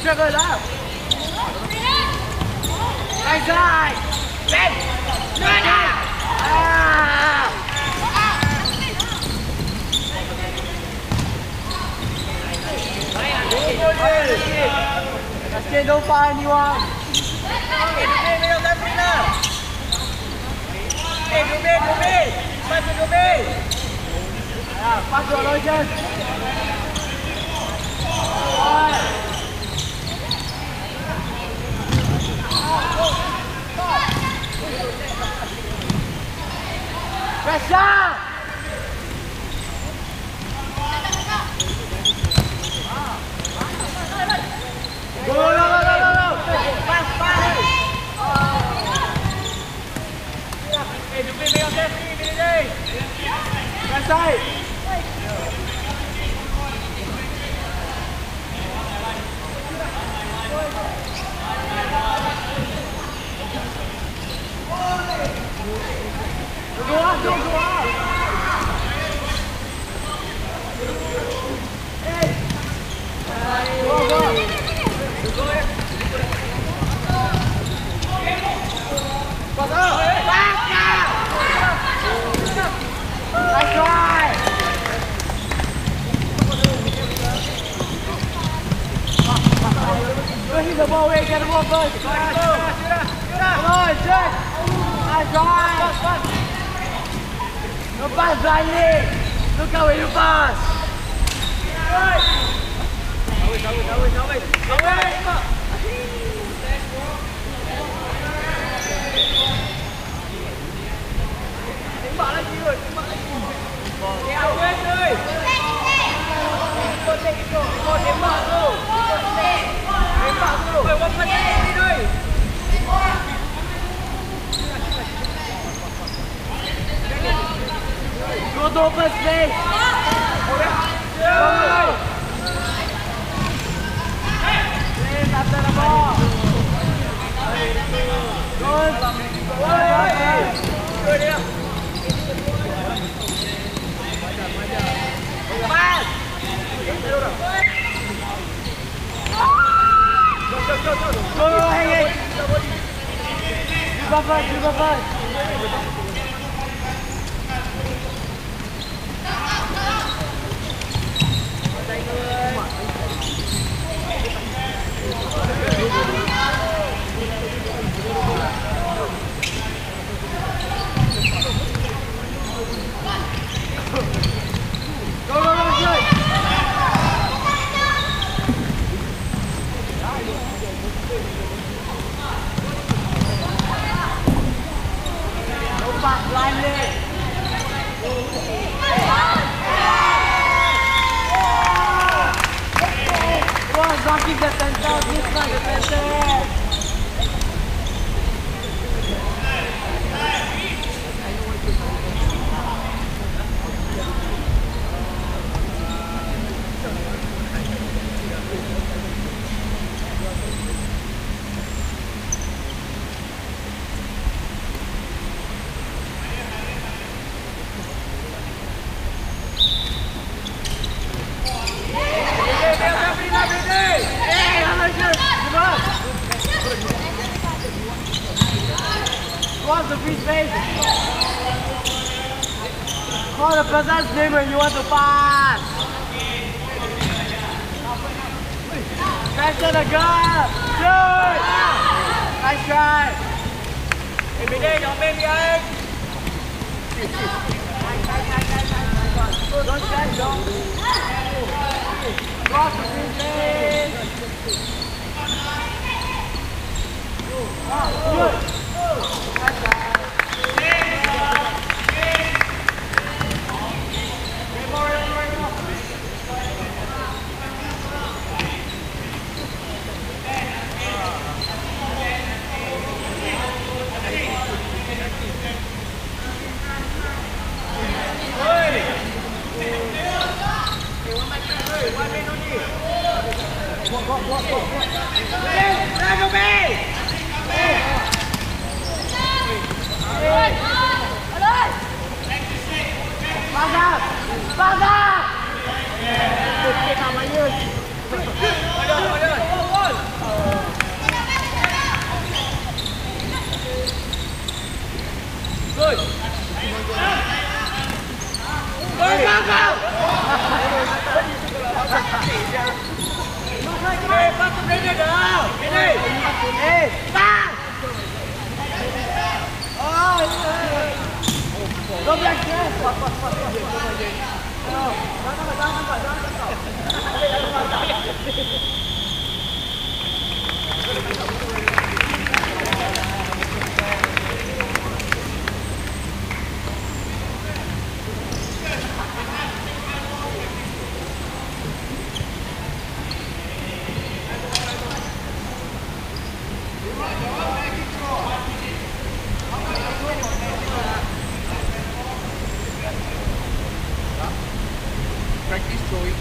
Chưa rồi đó. Anh sai. Lên. Lên à. Let's don't find anyone. Pass rồi lôi chân. Pressure. Go, go, go, go, go. Pass, pass. Hey, đừng bị ông Jeffrey, đi đi. Ra sai. Go on, go on. Hey. Go, go. Nice try! Hit the ball, wait, get the ball first. Come on, check! Nice try! No pass blindly! Look how you pass! Bỏ lên gì rồi, bỏ lên gì. Kéo quên rồi. Con chạy cái cổ, con đếm bỏ rồi. Đếm bỏ rồi. Phải bấm phân đi đây. Go to open space. Go. Play after the ball. Good. Good đi. Pass! Go, hang it! Do buffer! What's the free space? Call the person's name when you want to pass. Pressure the girl. Shoot. Nice try. Hey, bên đây, nhóm bên đi anh. Don't stand, don't. Cross the free space. Good. Go. Practice throwing.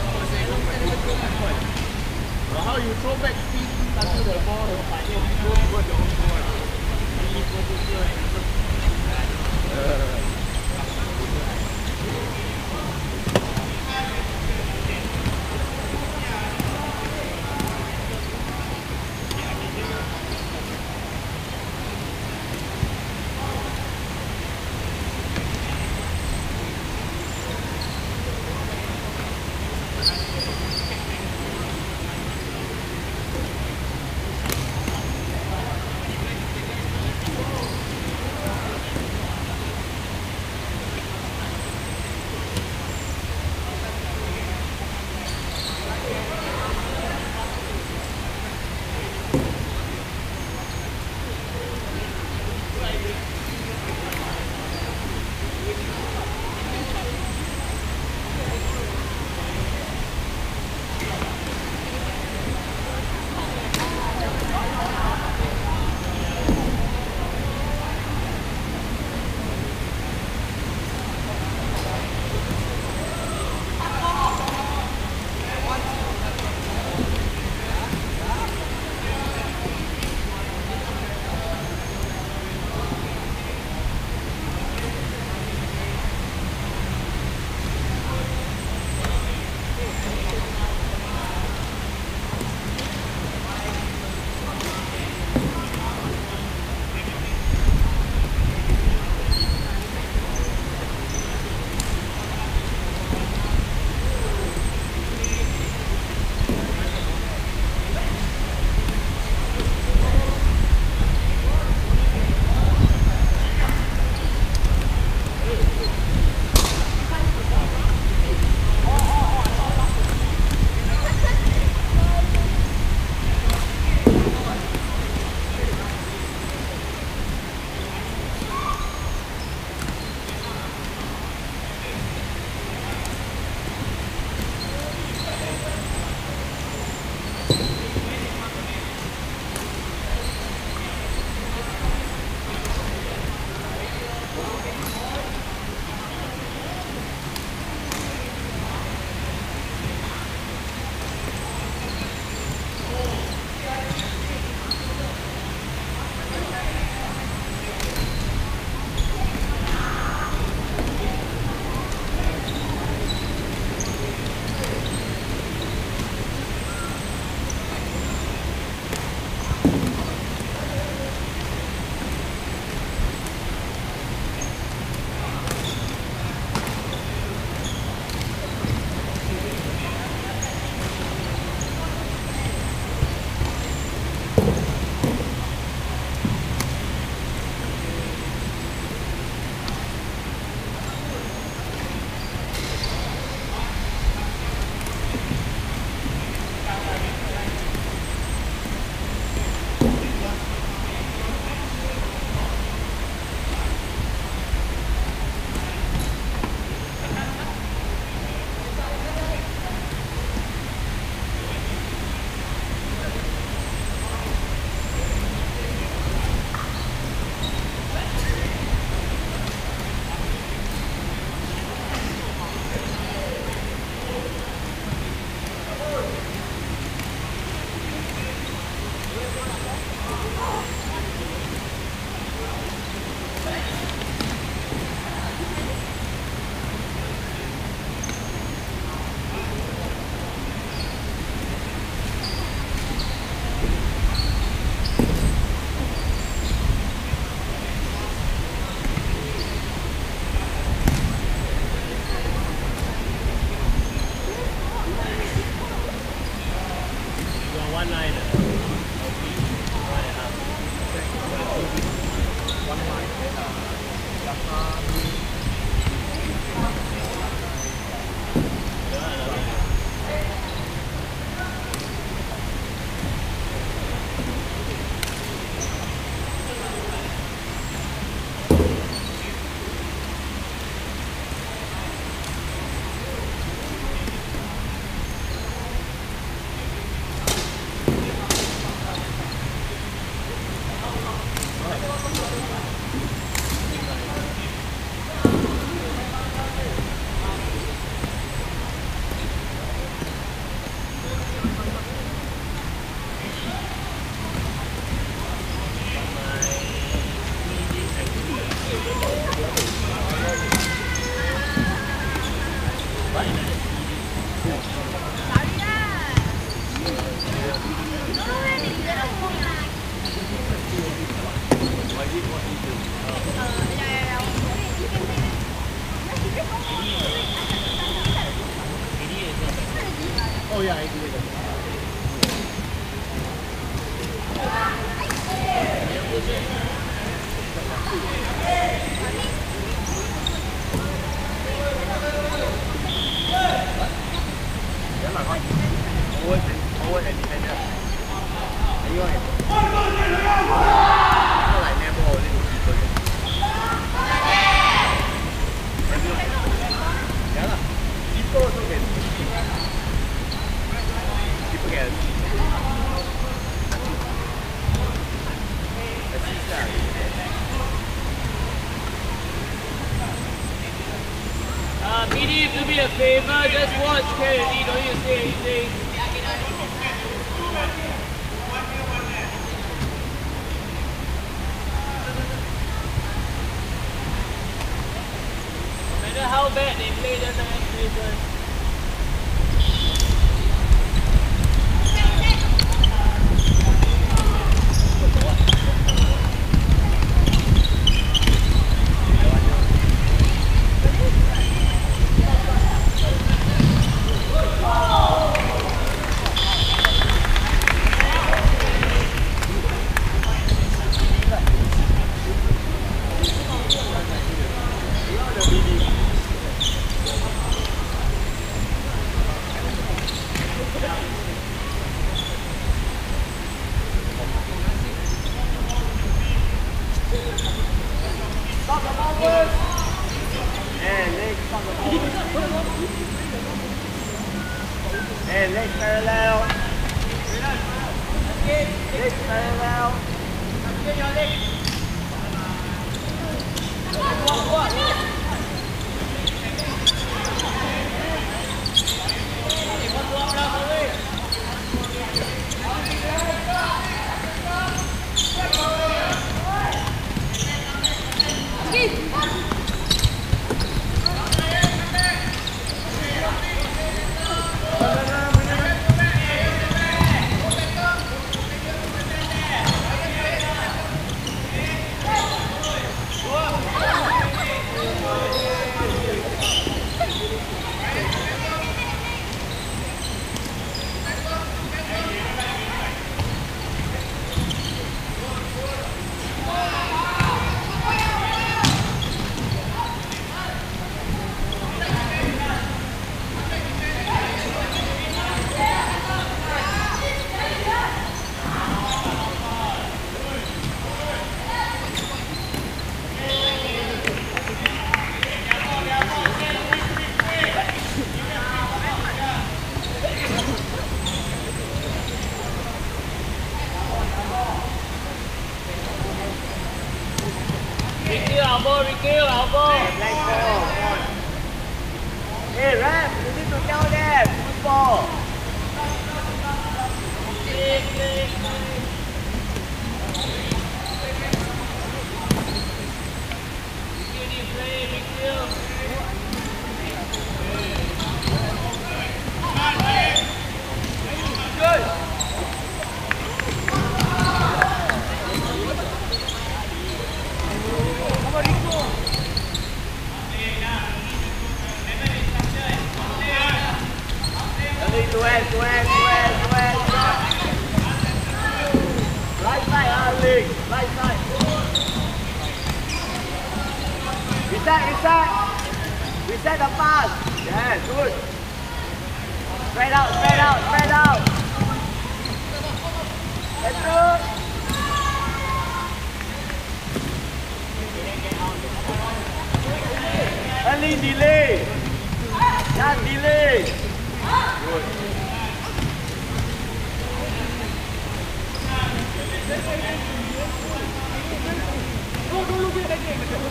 Well, how you throw back speed until the ball goes towards your own goal. Oh yeah, I agree. Forward and defender. Are you on it? Like never holding people. Yeah lah. People also can. People can. Media, do me a favor, just watch Kennedy, don't you say anything. No matter how bad they play, that's the expectation. And legs parallel. Legs parallel. Get your leg. Elbow. Hey, ref, you need to tell them. Football. Right side, Ali. Right side. Reset the pass. Yeah, good. Spread out. That's good. Early delay. Just delay. Good.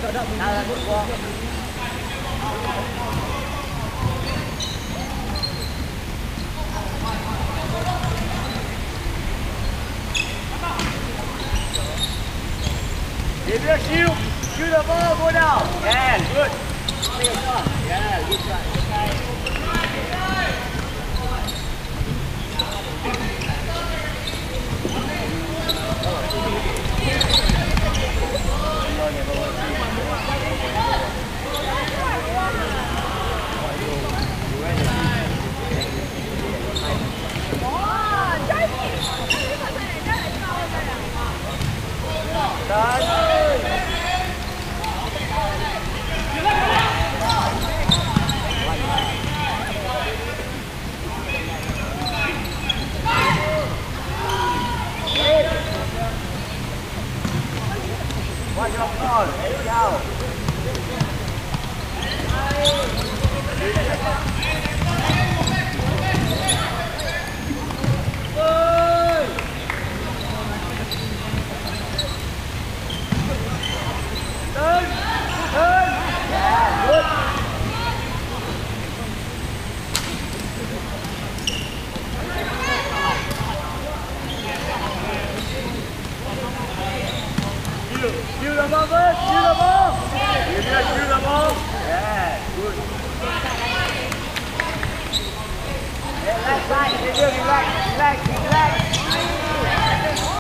Salah football. If you shoot the ball, go down. Yeah, good. Take a shot. Yeah, good try. Good try. Watch your ball. There you go. Shoot the ball, bud. Shoot the ball. Shoot the ball. Yeah, good. Hey, left side. Relax, relax, relax.